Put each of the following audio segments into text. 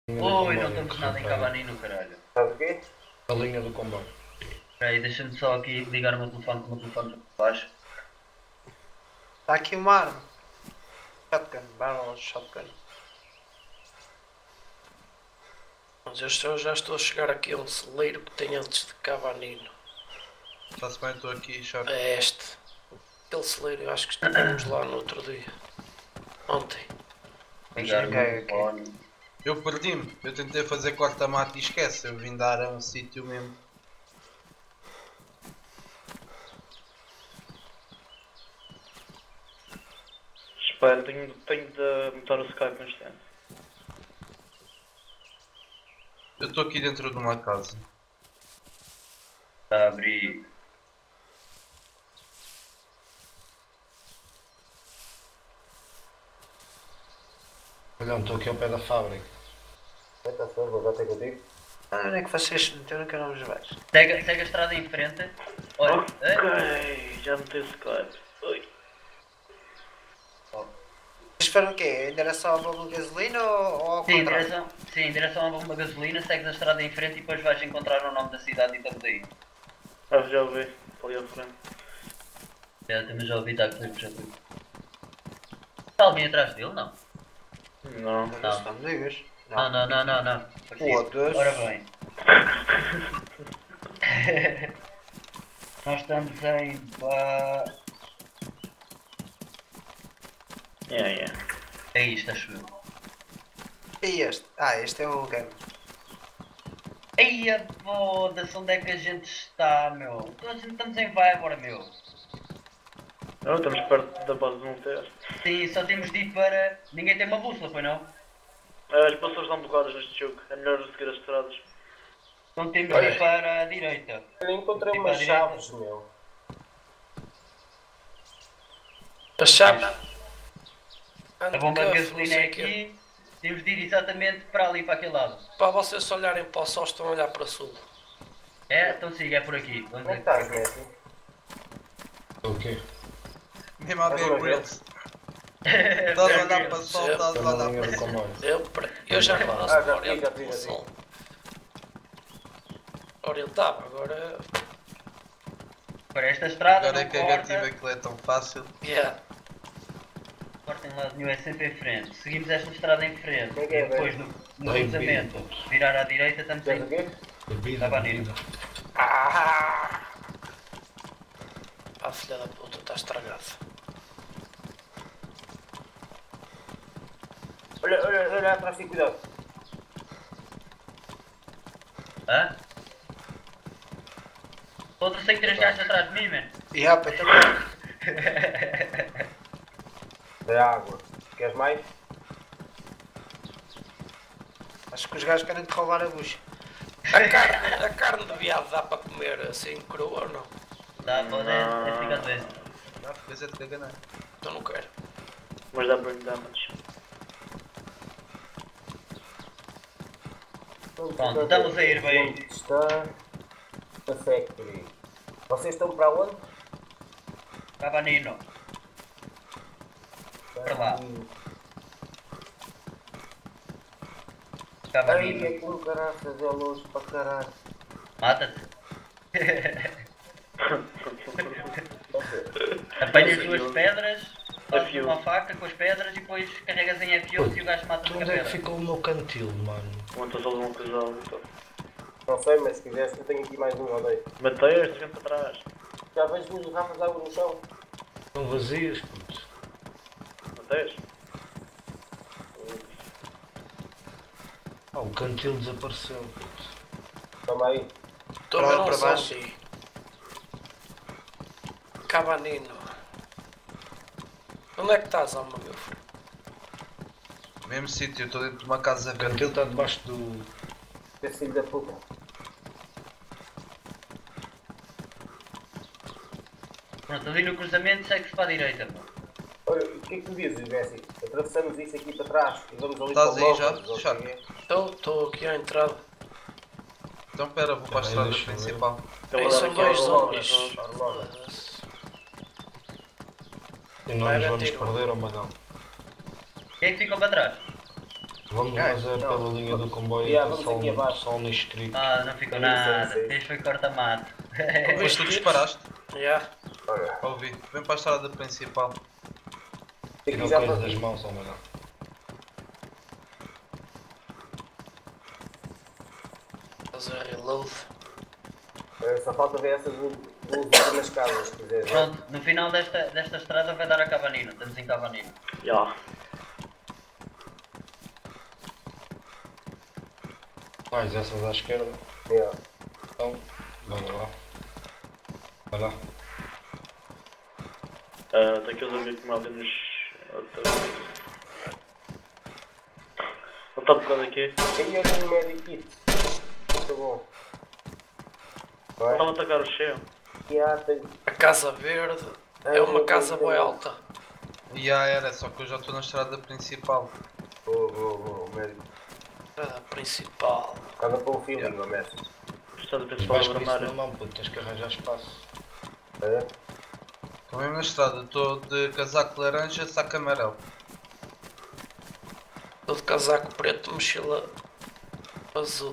Linha do Oi, não comboio, estamos nada em caralho. Cabanino, caralho. Sabe o quê? A linha do comboio. Espera aí, deixa-me só aqui ligar o meu telefone com o meu telefone por baixo. Está aqui uma arma. Shotgun, barrel shotgun. Mas já estou a chegar aqui a um celeiro que tem antes de Cabanino. Está-se bem, estou aqui, chato. É este. Aquele celeiro, eu acho que estivemos lá no outro dia. Ontem. Ligar o meu Cheguei aqui. telefone. Eu perdi-me. Eu tentei fazer corta-mato e esquece. Eu vim dar a um sítio mesmo. Espera, tenho de mutar o Skype no instante. Eu estou aqui dentro de uma casa. Está a abrir. Olha, estou aqui ao pé da fábrica. Está certo, vou bater contigo. Onde é que vocês se meteram que eu não vos vejo? Segue a estrada em frente. Olha, Ok, já meti o Skype. Oi. Vocês esperam o quê? Em direção à bomba de gasolina ou ao sim, em contrário? direção à bomba de gasolina, segues a estrada em frente e depois vais encontrar o nome da cidade e estamos aí. Ah, já ouvi. Ali à frente. Também já ouvi, está comigo, já fui. Está alguém atrás dele? Não. Não. Não. Não me digas. Não. Foda-se. Ora bem. Nós estamos em... Yeah. É isto, acho eu. E este? Ah, este é o game. Eia, foda-se, onde é que a gente está, meu? Estamos em Vybor, meu. Não, estamos perto da base de um teste. Sim, só temos de ir para... Ninguém tem uma bússola, foi não? As pessoas estão bloqueadas neste jogo. É melhor seguir as estradas. Então temos de ir para a direita. Eu encontrei Tipo, umas à direita. chaves, meu. As chaves. A bomba de gasolina é aqui. Temos de ir exatamente para ali, para aquele lado. Para vocês se olharem para o sol, estão a olhar para sul. É? Então siga, é por aqui. Vamos Como é que ver. estás, Messi? O quê? Mesmo a ver Grills. Estás a olhar para o sol, estás a Estou na olhar linha para do o sol. comboio. Eu já passo já para vi, orientar já vi. o sol. Orientava, agora. Para esta estrada Agora é não que a corta. gativa aquilo é tão fácil. Yeah. Corta em lado nenhum, é sempre em frente. Seguimos esta estrada em frente. Como é que é, E depois no Bem, cruzamento, virar à direita, estamos Queres o em... quê? Bebida, Estava ali. bebida. Ah, a filha da puta está estragada. Olha atrás, tem cuidado. Hã? Outro 103 gajos atrás de mim, man. E ah, eu também. É água. Queres mais? Acho que os gajos querem te roubar a bucha. A carne de viado dá para comer assim crua ou não? Dá, pode, é 5 vezes. Não, depois é de caganar. Então não quero. Mas dá burn damage. Pronto, estamos a ir bem. Onde está a factory? Vocês estão para onde? Cabanino. Para lá. Ai, Cabanino. é com caraças, é longe para caralho. Mata-te. Apanhas duas pedras, fazes F1. uma faca com as pedras e depois carregas em F11 e o gajo mata-te com a Onde é que pedra. ficou o meu cantil, mano? Quantas eles vão cruzar então. Não sei, mas se quiseres eu tenho aqui mais um ou dois. Matei esta gente para trás. Já vejo duas garrafas de água no chão. Estão vazias, puto. Matei? Ah, o cantil desapareceu, puto. Toma aí. Estou a ver Para um baixo. zombie. Cabanino. Onde é que estás, alma, meu filho? Mesmo sítio, eu estou dentro de uma casa O verde. cantil está debaixo do... Esse filho da puta. Pronto, ali no cruzamento segue-se para a direita. Pô. Olha, o que é que tu dizes, Messi? Atravessamos isso aqui para trás e vamos ali Estás para o aí logo, já? ou o Chato. que é? Estou aqui à entrada. Então pera, vou para a Peraí, estrada deixa eu ver. principal. Aí são dois zombies. E nós Vai nos vamos bater. perder ou não? Quem é que ficou para trás? Vamos fazer pela linha do comboio Yeah, até vamos aqui abaixo. só um escrito. Ah, não ficou Sim, nada. sim, sim. Este foi corta-mato. Mas tu disparaste? Já. Olha, Ouvi. Vem para a estrada principal. Tira aqui a já coisa para... das mãos, ou não? Fazer reload. Só falta ver essas últimas casas, se quiseres. Pronto, no final desta estrada vai dar a Cavanino. Estamos em Cavanino. Já. Mais essas à esquerda. Yeah. Então, vamos lá. Vai lá. Tem que eu ver como há menos. Não está tocando aqui. Quem é o Medic Kit? Muito bom. Vai. Estava a atacar o cheio. Yeah, tem... A Casa Verde é uma casa bem alta. E já era, só que eu já estou na estrada principal. Boa, o Medic. A principal. Anda para o feeling, o mestre. Estado E principal vais da com isso na Bramária. mão, puto, tens que arranjar espaço. É? Estou mesmo na estrada, estou de casaco laranja, saco amarelo. Tô de casaco preto, mochila azul.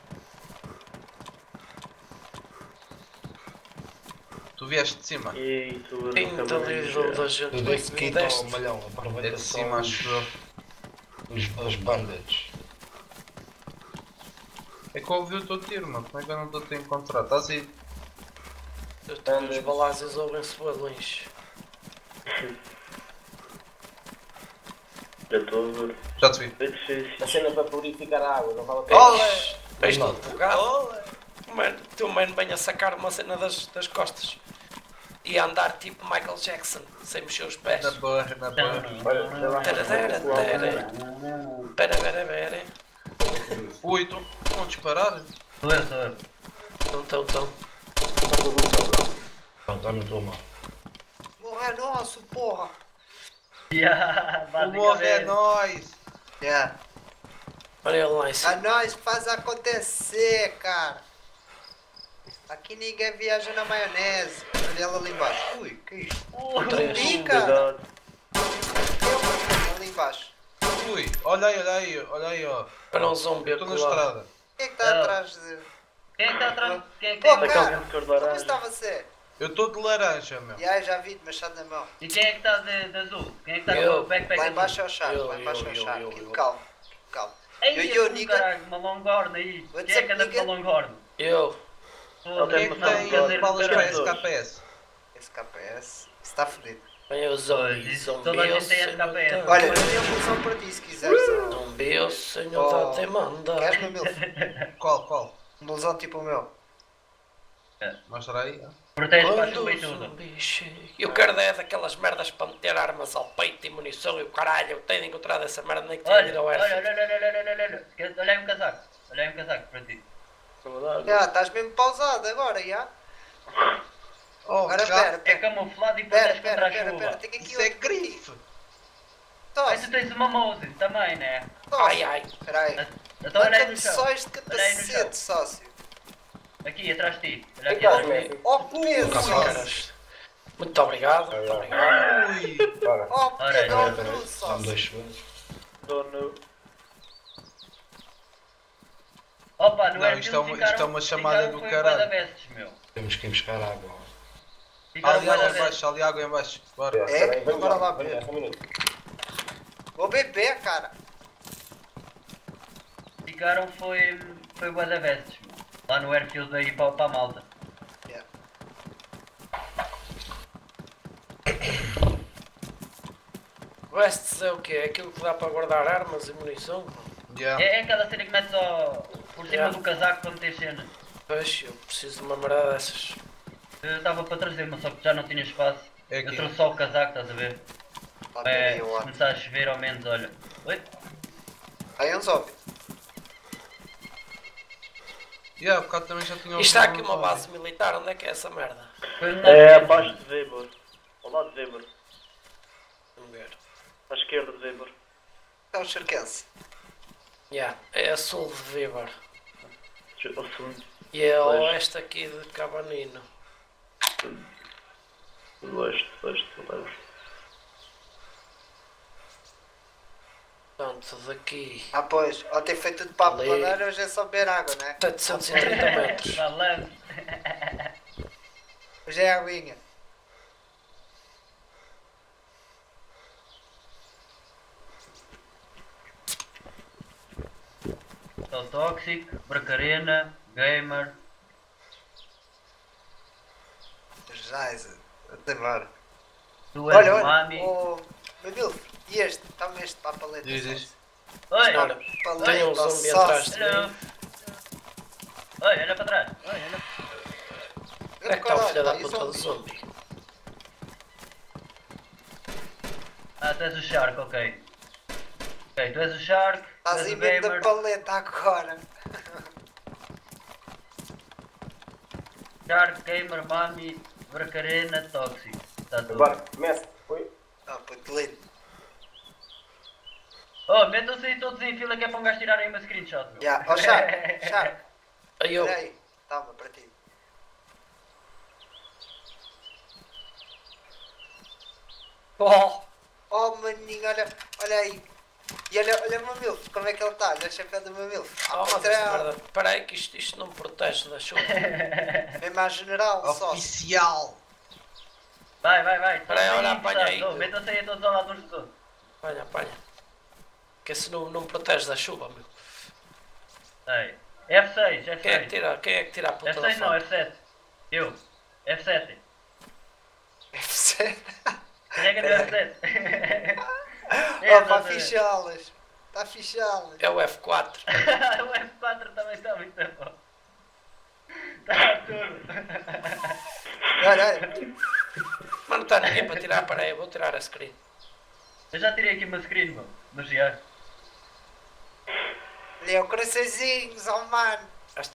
Tu vieste de cima? E tu Pinta ali da gente. Eu dei-te kit deste. ao malhão, É aproveita de só cima, acho eu. os bandage. É que eu ouvi o teu tiro, mano. Como é que eu não estou a te encontrar? Estás aí? Eu tenho os balásios ouvem-se balões. Já estou a ver. Já te vi. É difícil. A cena para purificar a água, não vale a pena. Olé! Vejo Não. todo bugado. Mano, teu mano vem a sacar uma cena das costas. E a andar tipo Michael Jackson, sem mexer os pés. Na barra, na barra. Olha, já lá. Tera, tera, tera. Pera, pera, pera. Ui, estão a disparar? Sou eu. Então. Não, está na tua mão. Morre nosso, porra! Yeah, O morro é basicamente. nóis! Yeah. Olha ele lá em A cima. nós faz acontecer, cara! Aqui ninguém viaja na maionese. Olha ela ali embaixo. Ui, que isto? Três. Ih, cara! Cuidado. Ali embaixo. Ui, olha aí, ó. Para um zombi Estou na colar. estrada. Quem é que está atrás de. Quem é que está atrás? Quem é que Pô, tem? Daquele cara! vento cor de Como laranja. está você? Eu estou de laranja, meu. Já, já vi, de machado na mão. E quem é que está de azul? Quem é que está com Eu. o backpack Lá azul? embaixo é o chá, Eu, lá embaixo é o eu, chá. eu, Aqui, eu. calma. Ei, Eu, eu, nigga. caralho, uma longhorn aí. What's Quem é up, que anda com nigga? uma longhorn? Eu. Pô, Quem é que tem as balas para dois. SKPS? Esse KPS está fodido. Vem o Pois, zombi. isso, Zombi toda a é o gente tem senhor SKPS. da- Olha, eu tenho uma solução para ti se quiseres. Zombi é o senhor da demanda. Queres, meu milf? Qual? Um blusão tipo o meu. Mostra aí. ó. Protege para a Quando chuva e o tudo. zombi chega. Eu quero é daquelas merdas para meter armas ao peito e munição e o caralho. Eu tenho de encontrar essa merda nem que tenha de ir Olha, ao olha, airfield. olha. Olha aí um casaco. Olha aí um casaco para ti. Já, estás mesmo pausado agora, já? Oh, Agora já. pera, É pera. camuflado e Pera, protege contra a pera, chuva. pera. Tenho aqui Isso é outro para ti. grife. Aí tu Tosse, tens uma Mose também, né? Ai, ai. Espera aí. Então olha aí Quantas no chão. sóis de Olha aí no chão. capacete, sócio? Aqui, atrás de ti. Olha aqui Então, atrás de ti. Messi. Ó peso, Calma, sócio. caras. Muito obrigado, muito obrigado. Ui. Bora. Ó Ora aí, peso, ó ora aí. cruz, Dá-me sócio. 2 segundos. Opa, no Não, Airfield isto é uma- ficaram- isto é uma chamada ficaram do foi caralho. bué da bestes, meu. Temos que ir buscar água. Ficaram Ali bué água da em bestes. baixo, ali água em baixo. Bora. Espera aí, vamos Bora lá vamos ver. só um minuto. Vou beber, cara. Ficaram foi bué da bestes, meu. Lá no Airfield aí para a malta. Yeah. Vests é o quê? É aquilo que dá para guardar armas e munição? Yeah. É aquela cena que metes por cima Yeah. do casaco para meter cenas. Pois, eu preciso de uma merda dessas. Eu estava para trazer, mas só que já não tinha espaço. É Eu aqui. trouxe só o casaco, estás a ver? Lá tem É, aí um se lá. começar a chover ao menos, olha. Oi? Aí uns óbvios. Yeah, há bocado também já tinha Isto há ouvido aqui uma um base militar, onde é que é essa merda? Foi no É nosso- abaixo de Weber. Ao lado de Weber. Vamos ver. À esquerda de Weber. É o Xerquense. Yeah, é a sul de Weber. Ao segundo. E é ao Pois. oeste aqui de Cabanino. Leste, leste. Portanto, daqui Ah, pois. Ontem foi tudo para a Ali. planeira, hoje é só beber água, né? 730 metros. Falando. Hoje é aguinha. Só Tóxico, Bracarena, Gamer. Já, até embora. Tu és Olha, o olha. Mami. Oh, meu Deus. E este? Toma este para a paleta. Diz, diz. Oi! Olha, Paleta, tem um zombie só- atrás de Olha. mim. Oi, olha para trás. Oi, olha. Onde é que está o filho da Caralho, puta do e zombie? Ah, tu és o Shark, ok. Ok, tu és o Shark, tu Estás és aí o mesmo da Gamer. paleta agora. Shark, Gamer, Mami, Bracarena, Tóxico. Está tudo. Bora, começa. Foi. Ah, puto lindo. Oh, metam-se aí todos em fila que é para um gajo tirar aí uma screenshot. Meu. Já. Ó, Shark. Shark. Aí eu. Espera aí. Toma, para ti. Oh! Oh, maninho, olha aí. E olha o mamilo, como é que ele está? Olha o chapéu do mamilo. Oh, mas esta merda. Espera aí que isto não me protege da chuva. Mesmo à general, só. Oficial! Vai, vai, vai. Espera aí, Todos olha, aí apanha aí. encostados. Oh, metam-se aí todos ao lado uns dos outros. Apanha, apanha. Que esse não me protege da chuva, meu. Aí. F6, F6. Quem é que tira a puta da F6 não, foto? F7. Eu. F7. FC. Carrega no F7. Oh, para fichá-las. Está a fichá-las. É o F4. O F4 também está muito bom. Está tudo. Olha. Mas não está ninguém para tirar, para aí, vou tirar a screen. Eu já tirei aqui uma screen, meu. No GR. Olha o coraçõezinhos, oh mano.